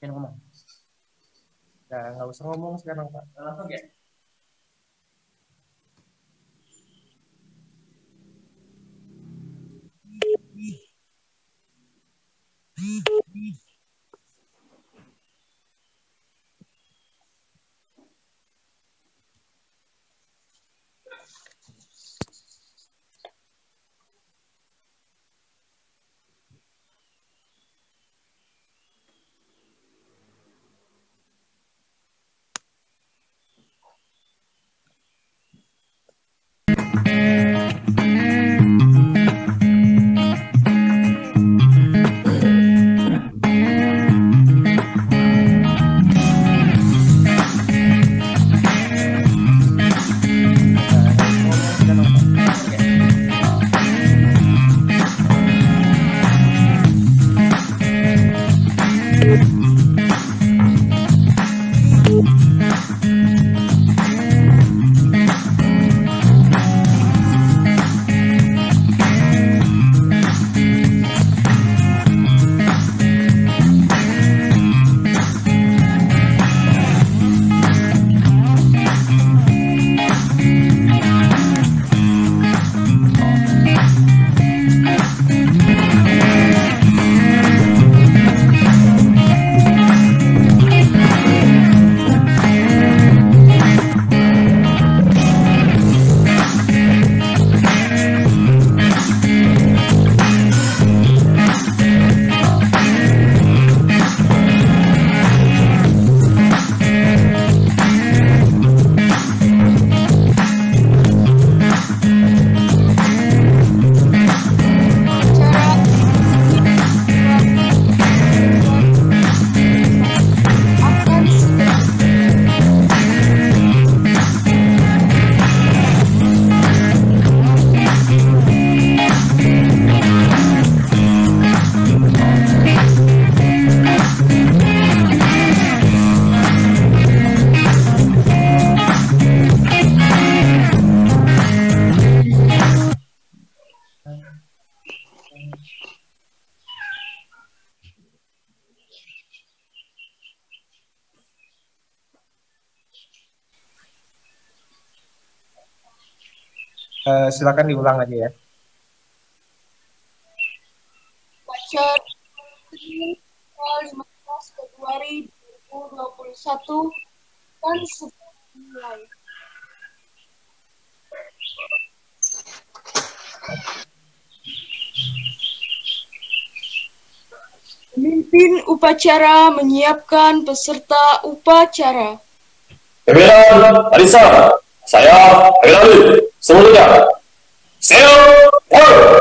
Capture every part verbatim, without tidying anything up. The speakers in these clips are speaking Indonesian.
Yang ngomong. Nah, nggak usah ngomong sekarang, Pak. Langsung ya. Uh, silakan diulang lagi ya. Upacara lima belas Februari dua ribu dua puluh satu dan sudah dimulai. Pemimpin upacara menyiapkan peserta upacara. Pimpinan Arisa, saya Heri, semuanya. Sail forward.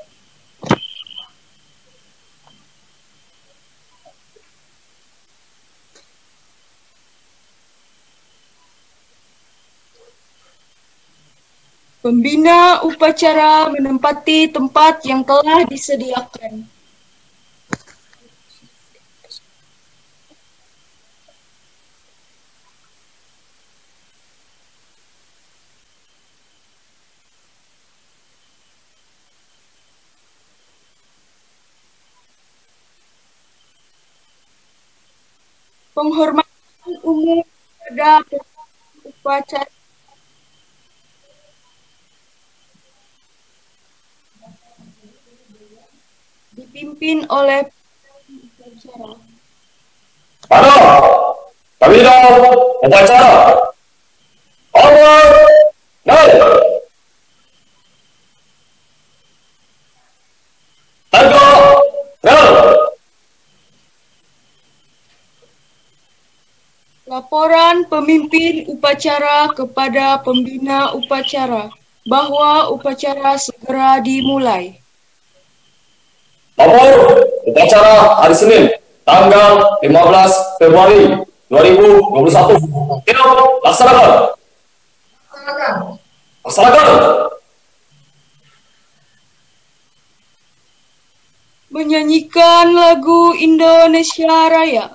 Pembina upacara menempati tempat yang telah disediakan. Penghormatan umum pada upacara dipimpin oleh upacara. Halo, Pembina upacara. Onward, naik. Tango, naik. Laporan pemimpin upacara kepada pembina upacara bahwa upacara segera dimulai. Lapor upacara hari Senin, tanggal lima belas Februari dua ribu dua puluh satu. Tidak, laksanakan. Laksanakan. Menyanyikan lagu Indonesia Raya.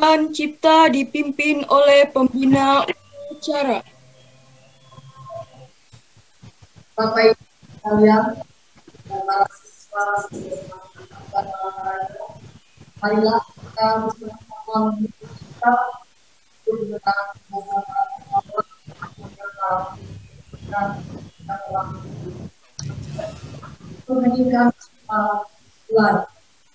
Pembacaan cipta dipimpin oleh pembina upacara. Bapak Ibu sekalian, dan para siswa marilah kita bersama-sama kita menggunakan menyanyikan lagu.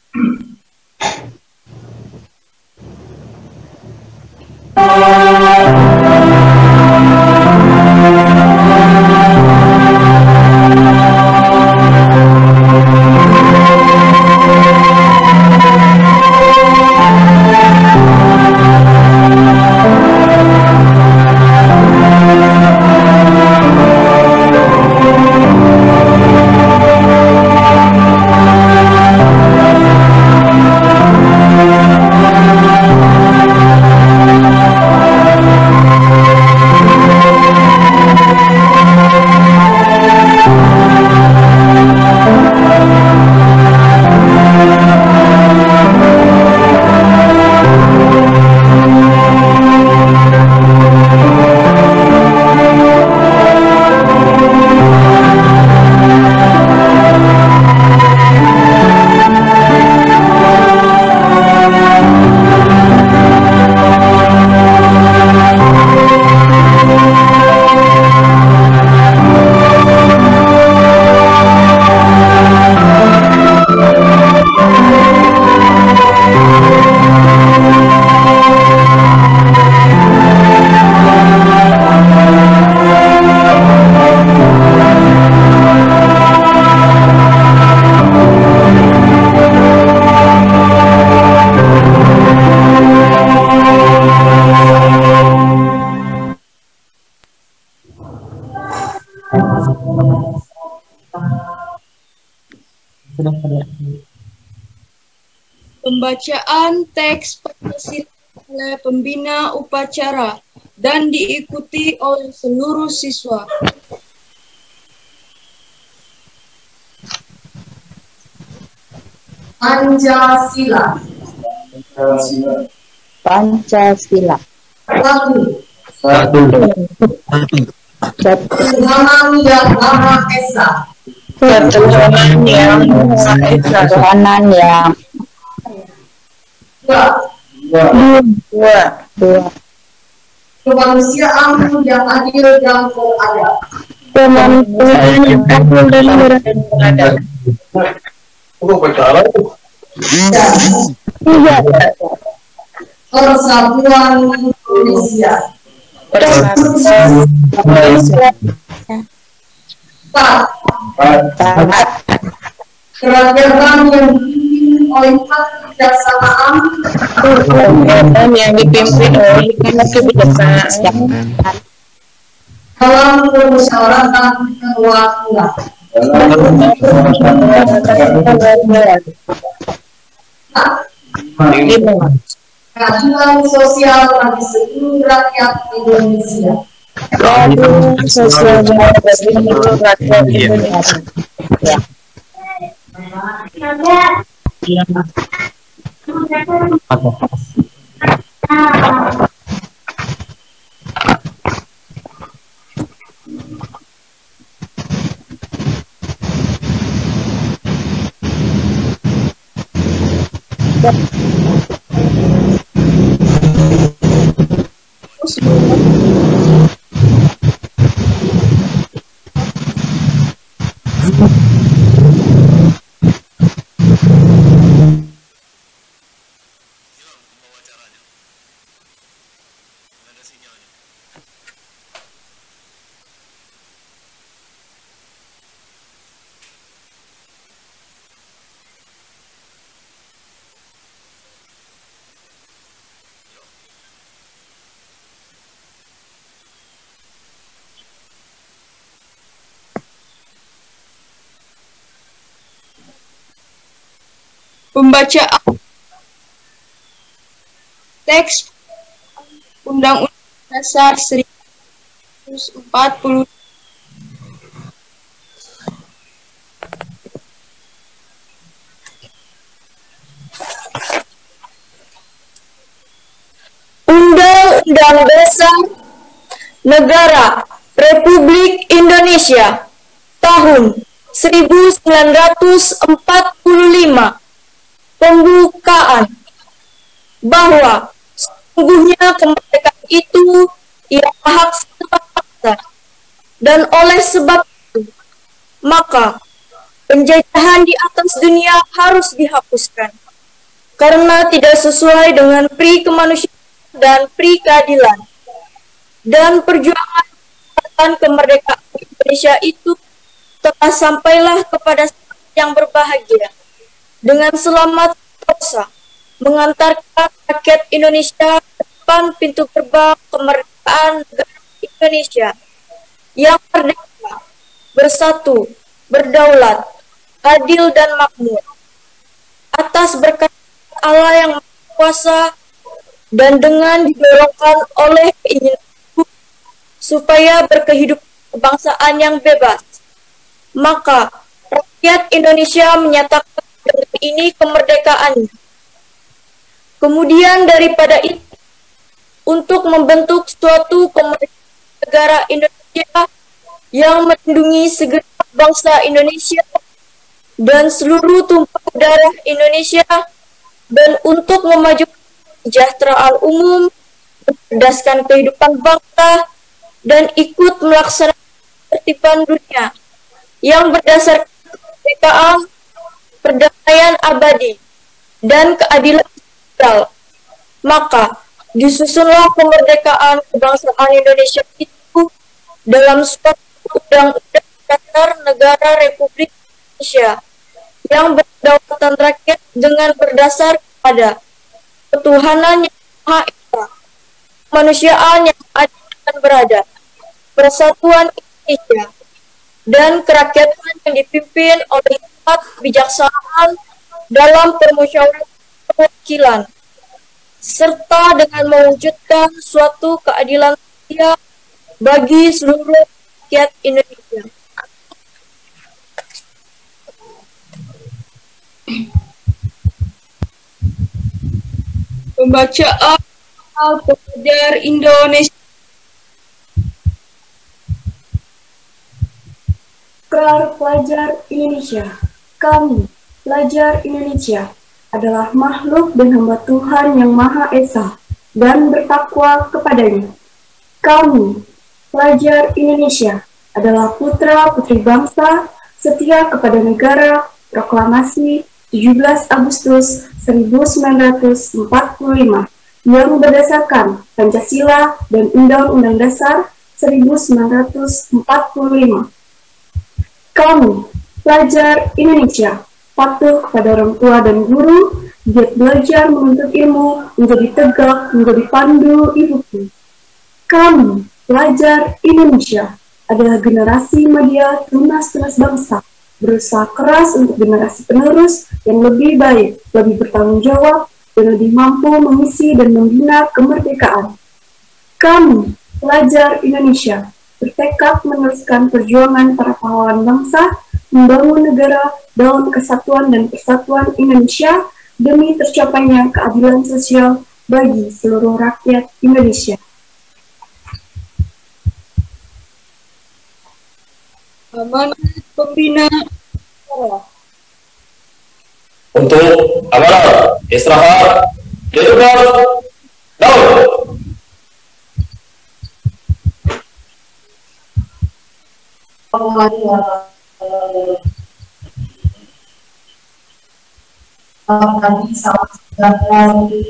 Pembacaan teks Pancasila oleh pembina upacara dan diikuti oleh seluruh siswa. Pancasila. Pancasila. Satu. Satu. Tuhan yang Maha Esa. Ketuhanan yang Maha Esa. Ketuhanan yang Dua. dua. Dua. Kemanusiaan yang adil dan beradab. Kemanusiaan yang adil dan beradab. Oh, bicara. Tiga. Persatuan Indonesia. Persatuan Indonesia. Empat. Taat. Kerakyatan yang dipimpin oleh hikmat kebijaksanaan. Kerakyatan yang dipimpin oleh hikmat kebijaksanaan. Dalam permusyawaratan kerukunan. Keadilan sosial bagi seluruh rakyat Indonesia. Keadilan sosial bagi seluruh rakyat Indonesia. Pembacaan teks Undang-Undang Dasar seribu sembilan ratus empat puluh lima. Undang-Undang Dasar Negara Republik Indonesia tahun seribu sembilan ratus empat puluh lima. Pembukaan bahwa sesungguhnya kemerdekaan itu ialah hak setiap bangsa, dan oleh sebab itu maka penjajahan di atas dunia harus dihapuskan karena tidak sesuai dengan pri kemanusiaan dan pri keadilan, dan perjuangan kemerdekaan Indonesia itu telah sampailah kepada yang berbahagia dengan selamat sentosa mengantarkan rakyat Indonesia ke depan pintu gerbang kemerdekaan negara Indonesia yang merdeka, bersatu, berdaulat, adil dan makmur atas berkat Allah yang Maha Kuasa, dan dengan didorongkan oleh keinginan supaya berkehidupan kebangsaan yang bebas, maka rakyat Indonesia menyatakan dengan ini kemerdekaannya. Kemudian daripada itu, untuk membentuk suatu kemerdekaan negara Indonesia yang melindungi segenap bangsa Indonesia dan seluruh tumpah darah Indonesia, dan untuk memajukan kesejahteraan umum, mencerdaskan kehidupan bangsa, dan ikut melaksanakan ketertiban dunia yang berdasarkan kemerdekaan, perdamaian abadi, dan keadilan sosial, maka disusunlah kemerdekaan kebangsaan Indonesia itu dalam suatu undang-undang dasar negara Republik Indonesia yang berdaulat rakyat dengan berdasar pada ketuhanan yang Maha Esa, kemanusiaan yang adil dan beradab, persatuan Indonesia, dan kerakyatan yang dipimpin oleh hikmat kebijaksanaan dalam permusyawaratan perwakilan, serta dengan mewujudkan suatu keadilan sosial bagi seluruh rakyat Indonesia. Pembacaan Pelajar Indonesia. Ikrar pelajar Indonesia. Kami, pelajar Indonesia, adalah makhluk dan hamba Tuhan yang Maha Esa dan bertakwa kepadanya. Kami, pelajar Indonesia, adalah putra-putri bangsa, setia kepada negara. Proklamasi tujuh belas Agustus seribu sembilan ratus empat puluh lima yang berdasarkan Pancasila dan Undang-Undang Dasar seribu sembilan ratus empat puluh lima. Kami, pelajar Indonesia, patuh kepada orang tua dan guru, giat belajar menuntut ilmu, menjadi tegak, menjadi pandu ibuku. Kami, pelajar Indonesia, adalah generasi media tunas-tunas bangsa, berusaha keras untuk generasi penerus yang lebih baik, lebih bertanggung jawab, dan lebih mampu mengisi dan membina kemerdekaan. Kami, pelajar Indonesia, bertekad meneruskan perjuangan para pahlawan bangsa, membangun negara dalam kesatuan dan persatuan Indonesia demi tercapainya keadilan sosial bagi seluruh rakyat Indonesia. Amanat Pembina. Untuk amanat istirahat dilakukan down. Kami sama sekali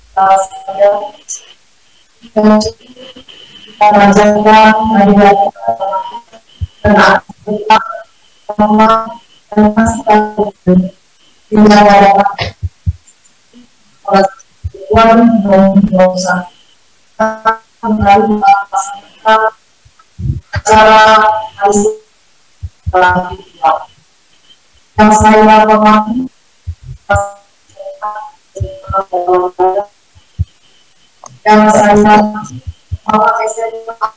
kita rasakan ada dan kita sama dan masih tidak ada orang yang berusaha kembali cara hasil yang saya pahami yang saya bahwa saya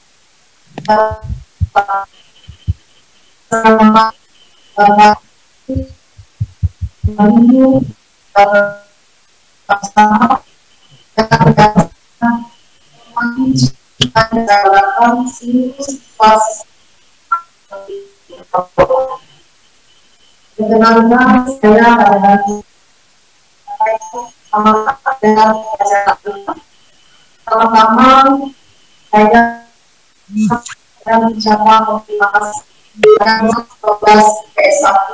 sama bahwa ini sama menjalankan siklus pas perkenalkan saya adalah pertama saya akan mengucapkan terima kasih dengan tugas P S satu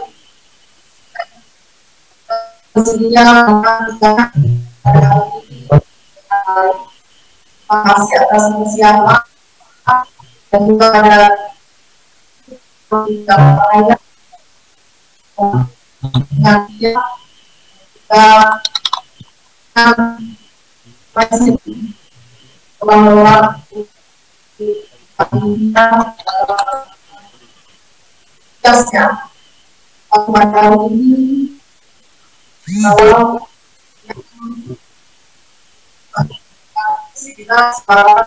bersedia mengatakan pada hari ini. Terima kasih atas persiapan dan juga ada yang yang dia kita masih mengelola tugasnya pada hari ini. Kalau kita sekarang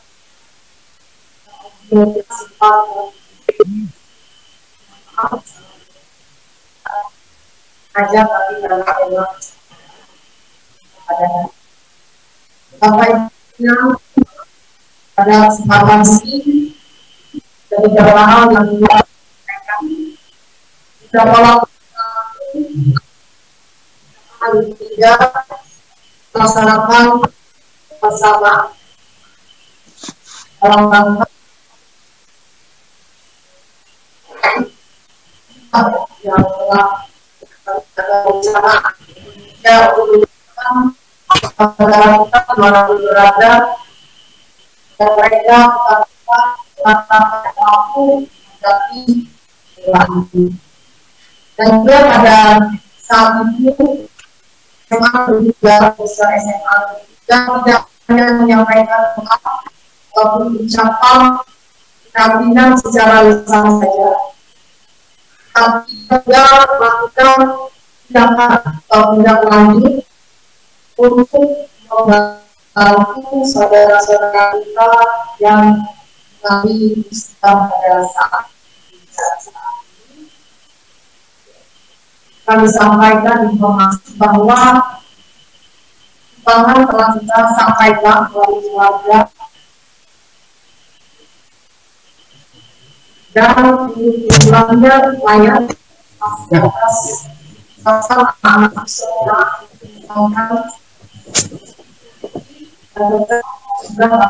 aja tapi karena Allah ada sampainya pada kesempatan ini dari beberapa hal yang kita sampaikan beberapa waktu hari tiga melaksanakan bersama dalam rangka yang telah ada rencana ya untuk negara kita melalui berada dan mereka tanpa mampu menghadapi ini. Dan juga pada saat itu memang juga besar S M A dan tidak hanya menyampaikan ataupun ucapan penampilan secara lisan saja, tapi juga melakukan tindakan atau tindak lanjut untuk membantu saudara-saudara kita yang kami sedang pada saat ini. Kami sampaikan informasi bahwa bahkan telah kita sampaikan melalui keluarga dan ulangnya layak atas pasal anak sekolah dan juga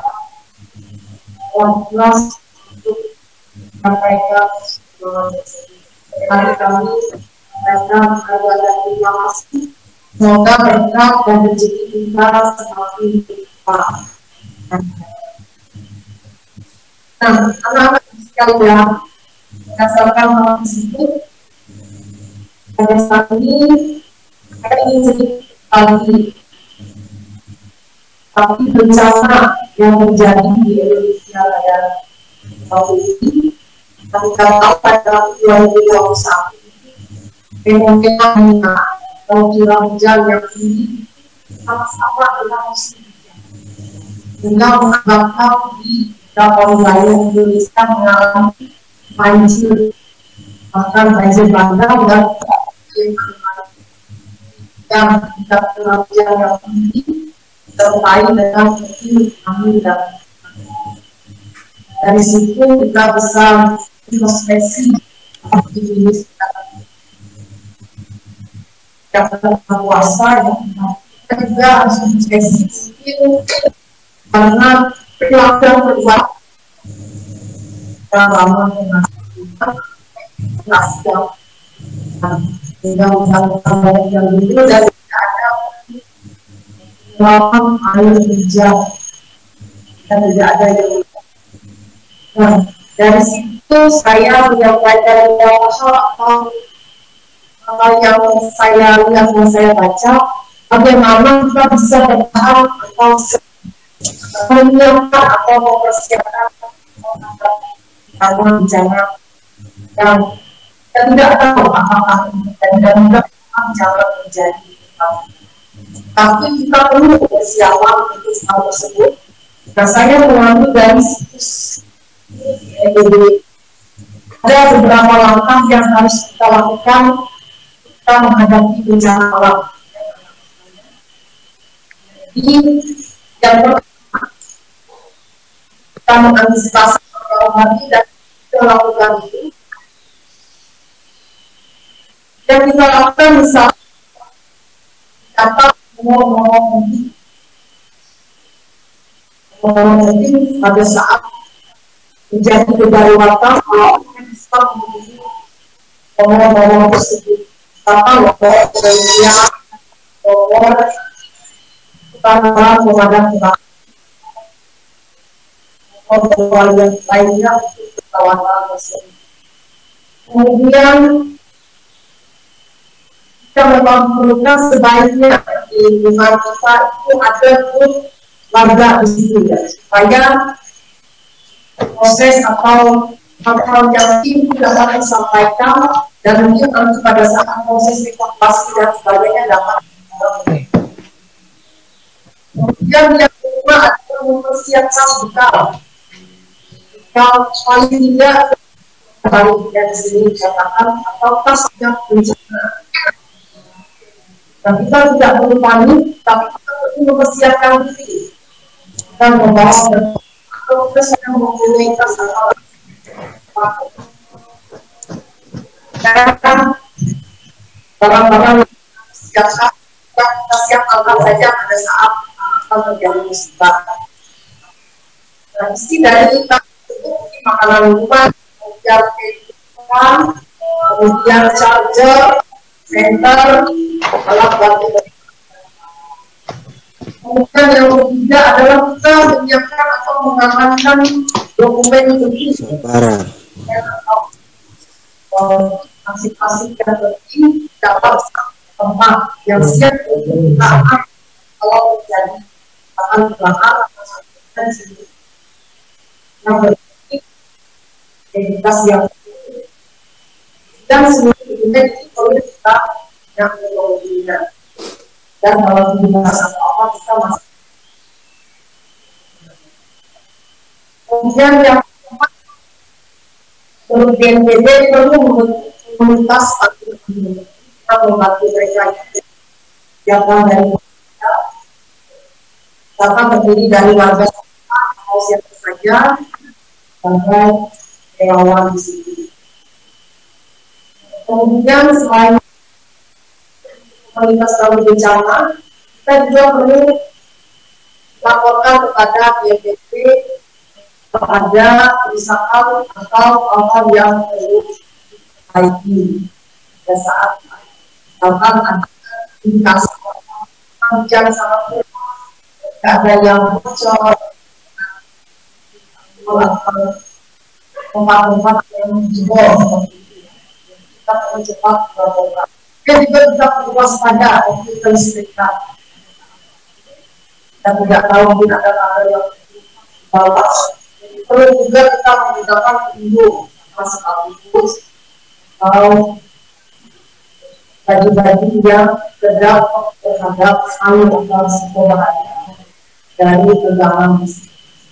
kelas untuk sampaikan hari kami mereka berada di masjid. Semoga berkat dan rezeki kita semakin berlimpah. Nah, anak-anak sekalian, berdasarkan hal tersebut, pada saat ini saya ingin sedikit lagi, tapi bencana yang terjadi di Indonesia pada tahun ini, kami tahu pada dua ribu dua puluh satu, fenomena kalau curah hujan yang tinggi sama-sama dengan musim hujan, sehingga mengakibatkan di beberapa wilayah Indonesia mengalami banjir, bahkan banjir bandang dan yang tidak curah hujan yang tinggi sertai dengan musim angin dan dari situ kita bisa introspeksi diri kita. Yang berpuasa ya, kita juga harus introspeksi karena perilaku yang berubah yang lama dengan nasib sehingga undang-undang yang itu dan tidak ada lapang air hijau dan tidak ada yang nah, dari situ saya menyampaikan beberapa hal atau hal yang saya lihat dan saya baca, bagaimana kita bisa bertahan atau menyiapkan atau mempersiapkan karena bencana yang kita tidak tahu apakah dan tidak tahu jangan terjadi. Tapi kita perlu persiapan untuk hal tersebut. Nah, saya mengambil dari situs E B B. Ada beberapa langkah yang harus kita lakukan kita menghadapi bencana alam. Jadi yang pertama kita mengantisipasi jauh hari dan kita lakukan itu. Yang kita lakukan misalnya dapat ngomong ngomong pada saat menjadi kedaruratan kalau bisa menjadi ngomong-ngomong tersebut apa ngomong kemudian ngomong utama pemadam kebakaran ngomong yang lainnya untuk kawan-kawan tersebut. Kemudian kita memang perlukan sebaiknya di lingkungan kita itu ada pun warga di situ ya, supaya proses atau hal-hal yang ini dapat disampaikan dan mungkin nanti pada saat proses evakuasi dan sebagainya dapat disampaikan. Kemudian yang kedua adalah mempersiapkan bekal. Bekal paling tidak paling tidak di sini dikatakan atau tas yang bencana. Dan kita tidak perlu panik, tapi kita perlu mempersiapkan diri dan membawa atau kita sedang mempunyai tas atau barang-barang siapkan kita siap angkat saja pada saat akan terjadi musibah. Nah, isi dari kita itu makanan minuman, kemudian kehidupan, kemudian charger, center, alat bantu. Kemudian yang ketiga adalah kita menyiapkan atau mengamankan dokumen penting masing-masing yang penting dapat tempat yang siap untuk kita kalau terjadi akan belakang atau dan sini. Yang penting identitas yang dan seluruh dokumen itu perlu kita yang mengumpulkan. Dan kalau dibahas apa-apa kita masih. Kemudian yang keempat, menurut B N P B perlu membentuk komunitas atau kita membantu mereka yang dari kita dapat terdiri dari warga atau siapa saja sebagai relawan di sini. Kemudian selain komunitas kami bencana, kita juga perlu laporkan kepada B N P B kepada kerusakan atau hal-hal yang perlu diperbaiki pada saat misalkan ada indikasi hujan sangat deras, tidak ada yang bocor atau tempat-tempat yang jebol seperti itu, kita perlu cepat melaporkan. Dan juga kita perlu waspada untuk kelistrikan. Kita tidak tahu mungkin ada kabel yang bawah. Perlu juga kita menggunakan pelindung sepatu atau baju-baju yang terdampak terhadap angin atau risiko bahaya dari tegangan listrik.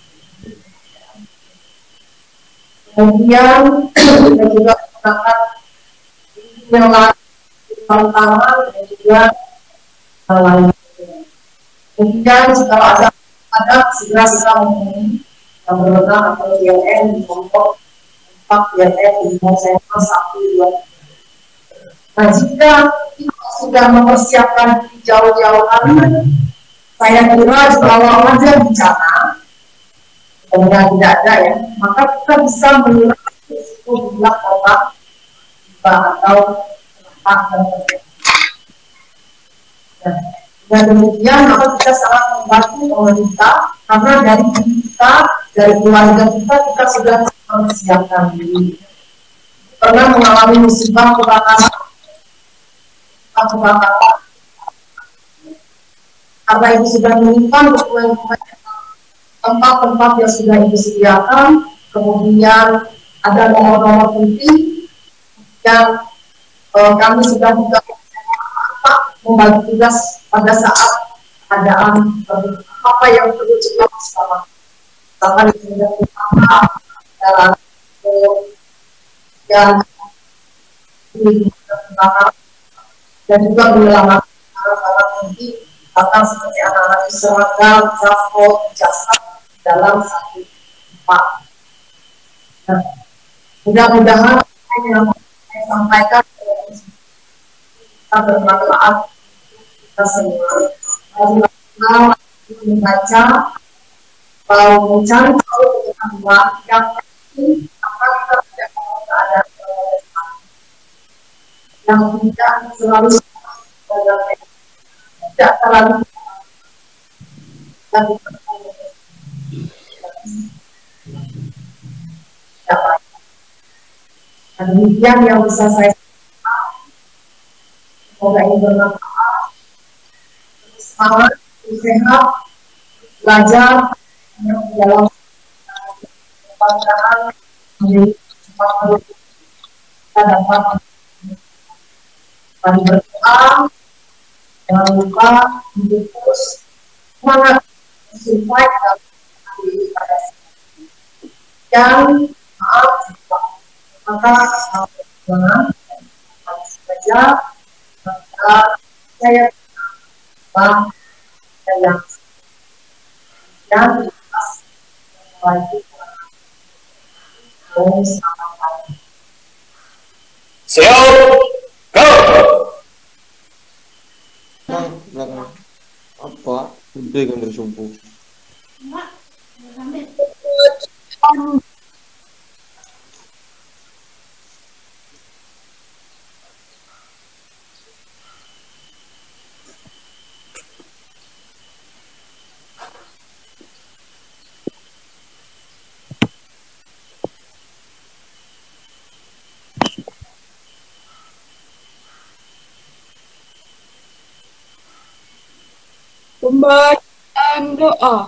Kemudian kita juga menggunakan yang lain tantangan dan juga hal lain. Kemudian jika ada ada segera segera menghubungi yang berwenang atau D L N di nomor empat D L N di nomor satu dua. Nah, jika kita sudah mempersiapkan jauh-jauh hari, saya kira kalau ada bencana, kemudian tidak ada ya, maka kita bisa mengurangi risiko jumlah korban atau dan kemudian maka kita sangat membantu pemerintah karena dari kita, dari keluarga kita, kita sudah mempersiapkan diri. Pernah mengalami musibah kebakaran, kebakaran, karena itu sudah menyimpan dokumen-dokumen tempat-tempat yang sudah ibu sediakan, kemudian ada nomor-nomor penting yang kami sudah juga membagi tugas pada saat keadaan apa yang perlu cepat bersama. Misalkan di sini utama dalam yang dan juga menyelamatkan barang-barang penting, bahkan seperti anak-anak seragam, transport, jasa dalam satu Pak. Nah, mudah-mudahan yang saya sampaikan kita bermanfaat kita semua. Kalau membaca, kalau mencari tahu pengetahuan yang penting, apa kita tidak mau keadaan yang tidak selalu tidak terlalu dan demikian yang bisa saya sampaikan. Semoga ini bermanfaat. Semangat, sehat, belajar yang dalam pembelajaran menjadi cepat kita dapat mari berdoa. Jangan lupa untuk terus semangat survive dalam hari pada dan maaf maka jangan saja maka saya bang saya dan lagi selamat pagi. Siap, go. Belakang apa? Udah kan bersumpu. Pembacaan doa.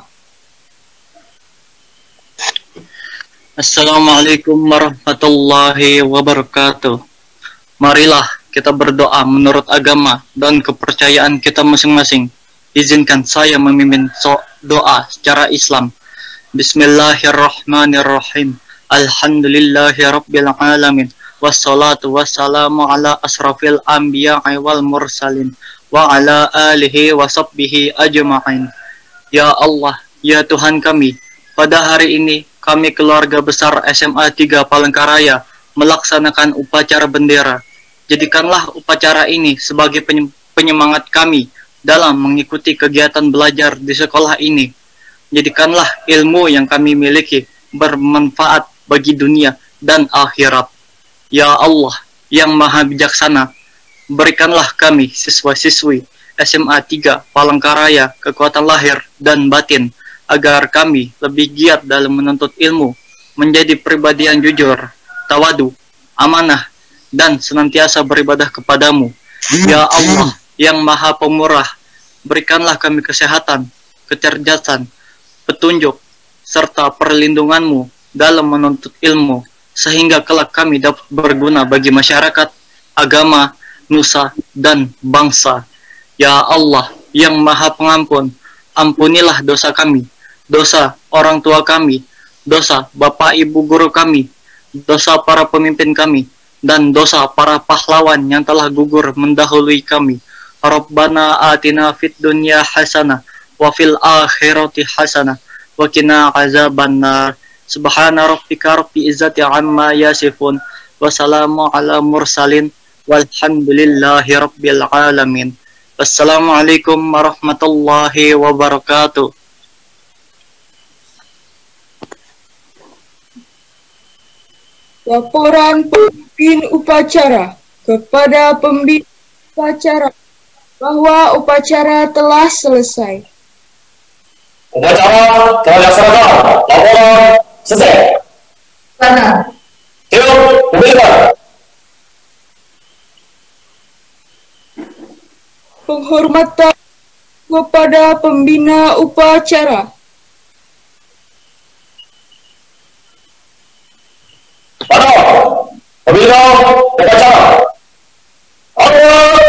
Assalamualaikum warahmatullahi wabarakatuh. Marilah kita berdoa menurut agama dan kepercayaan kita masing-masing. Izinkan saya memimpin doa secara Islam. Bismillahirrahmanirrahim. Alhamdulillahi rabbil alamin. Wassalatu wassalamu ala asrafil anbiya'i wal mursalin wa ala alihi wa sahbihi ajma'in. Ya Allah, ya Tuhan kami, pada hari ini kami keluarga besar S M A tiga Palangkaraya melaksanakan upacara bendera. Jadikanlah upacara ini sebagai penyemangat kami dalam mengikuti kegiatan belajar di sekolah ini. Jadikanlah ilmu yang kami miliki bermanfaat bagi dunia dan akhirat. Ya Allah yang maha bijaksana, berikanlah kami siswa-siswi S M A tiga Palangkaraya kekuatan lahir dan batin, agar kami lebih giat dalam menuntut ilmu, menjadi pribadi yang jujur, tawadu, amanah, dan senantiasa beribadah kepadamu. Ya Allah yang maha pemurah, berikanlah kami kesehatan, kecerdasan, petunjuk, serta perlindunganmu dalam menuntut ilmu, sehingga kelak kami dapat berguna bagi masyarakat, agama, nusa, dan bangsa. Ya Allah yang maha pengampun, ampunilah dosa kami, dosa orang tua kami, dosa bapak ibu guru kami, dosa para pemimpin kami, dan dosa para pahlawan yang telah gugur mendahului kami. Rabbana atina fid dunya hasanah wa fil akhirati hasanah wa qina azabannar. Subhana rabbika rabbil izzati amma yasifun wa salamu ala mursalin walhamdulillahi rabbil alamin. Wassalamualaikum warahmatullahi wabarakatuh. Laporan pemimpin upacara kepada pembina upacara bahwa upacara telah selesai. Upacara telah dilaksanakan. Laporan selesai. Sana. Siap, pembina. Penghormatan kepada pembina upacara. Pada pembina upacara. Allah.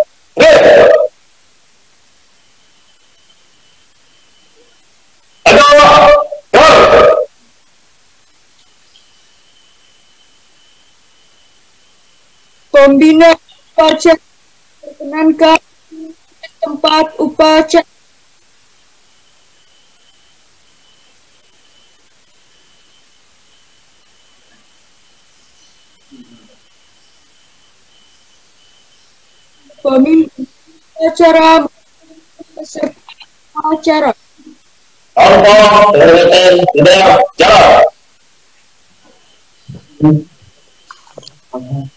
Pembina upacara perkenankan tempat upacara. Pemimpin acara peserta acara. Tanpa penghormatan kepada acara.